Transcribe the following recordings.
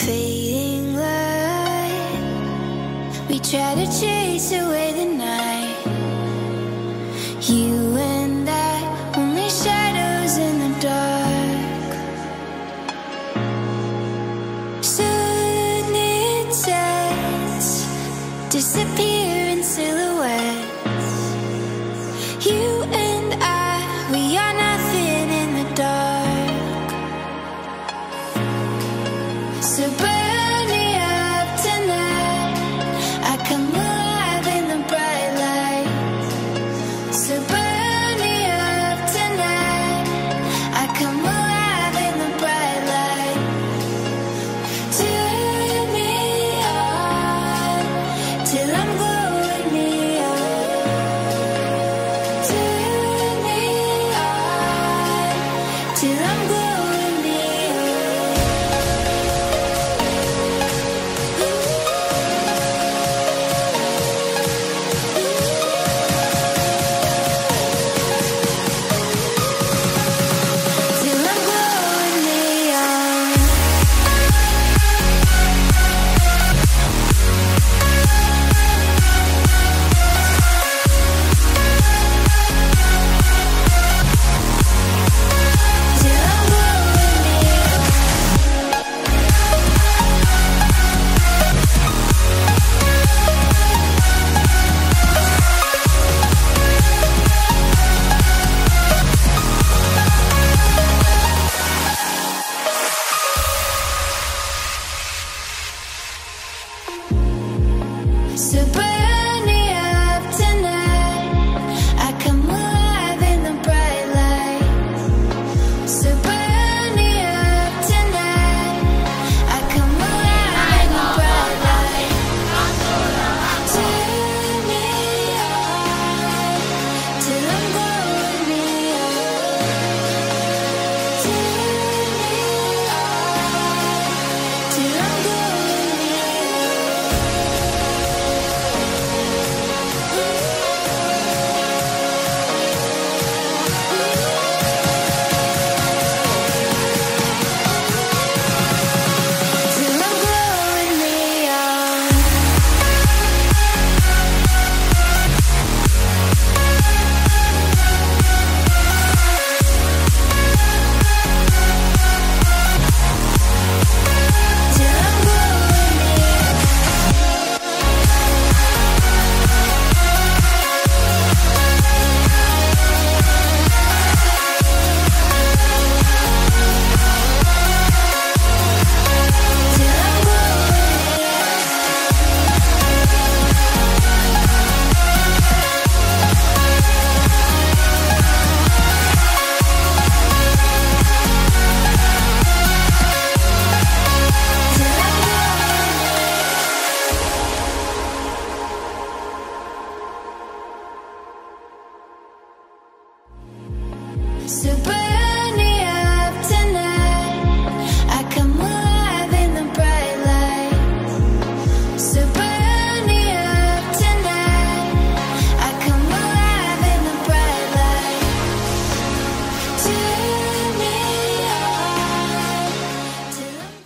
Fading light, we try to chase away the night. You and I, only shadows in the dark. Soon it sets, disappear in silhouettes. You and I, we are nothing in the dark. So burn me up tonight, I come alive in the bright light. So burn me up tonight, I come alive in the bright light. Turn me on, till I'm glowing neon. Turn me on, till I'm glowing neon. Till I'm glowing neon. Till I'm glowing neon. So burn me up tonight, I come alive in the bright light. So burn me up tonight, I come alive in the bright light. Turn me on, till I'm glowing neon. Turn me on, till I'm glowing neon. Till I'm glowing neon. Till I'm glowing neon. Till I'm glowing Till I'm glowing. So burn me up tonight, I come alive in the bright light. So burn me up tonight, I come alive in the bright light. Turn me on, till I'm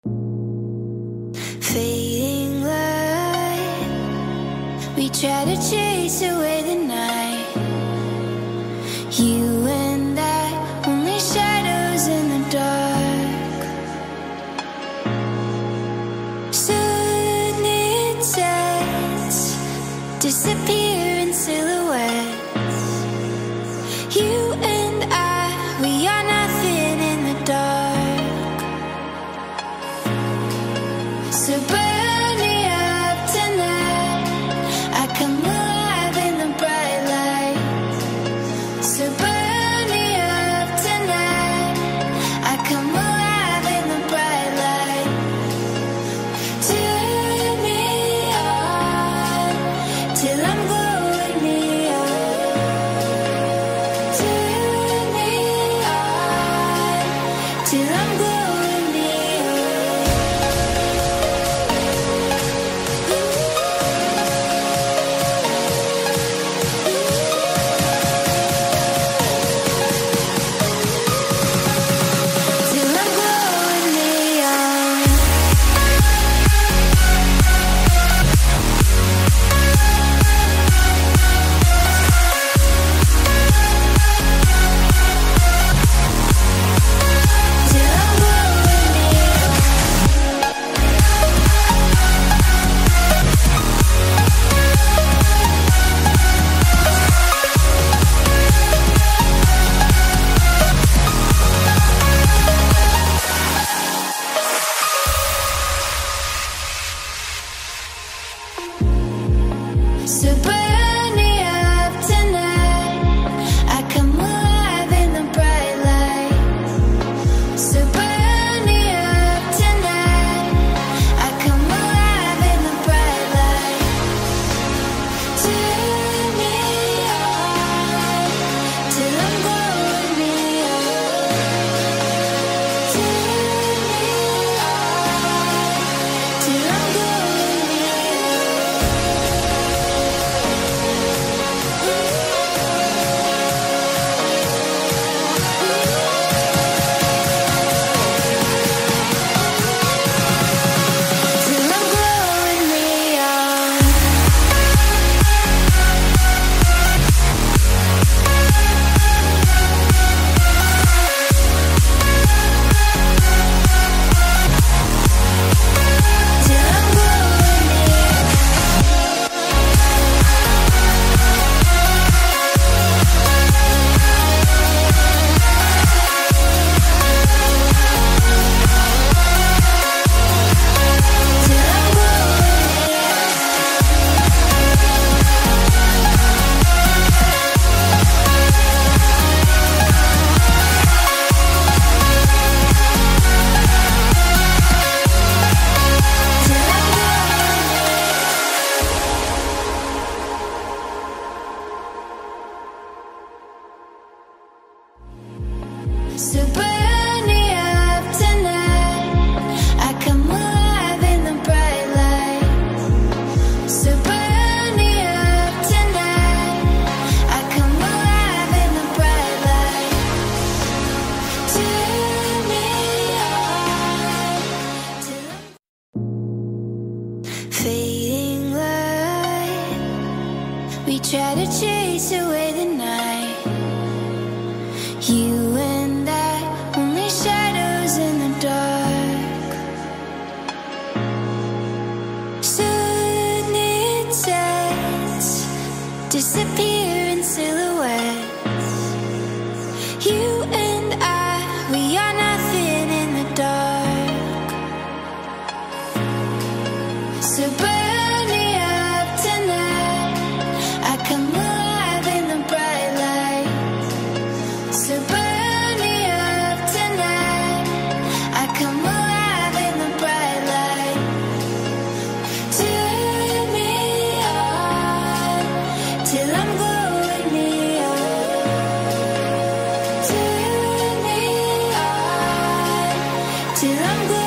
fading light, we try to chase away the night. You and I, only shadows in the dark. Soon it sets, disappear in silhouettes. You and I, we are nothing in the dark. So burn me up tonight, I come alive in the bright light. So burn me up tonight, I come alive in the bright light. Turn me on, till I'm glowing neon. try to chase away the night. You and I, only shadows in the dark. Soon it sets, disappear in silhouettes. You and I, we are nothing in the dark. So burn me up tonight, I come alive in the bright light. So burn me up tonight, I come alive in the bright light. Turn me on till I'm glowing neon. Turn me on till I'm glowing.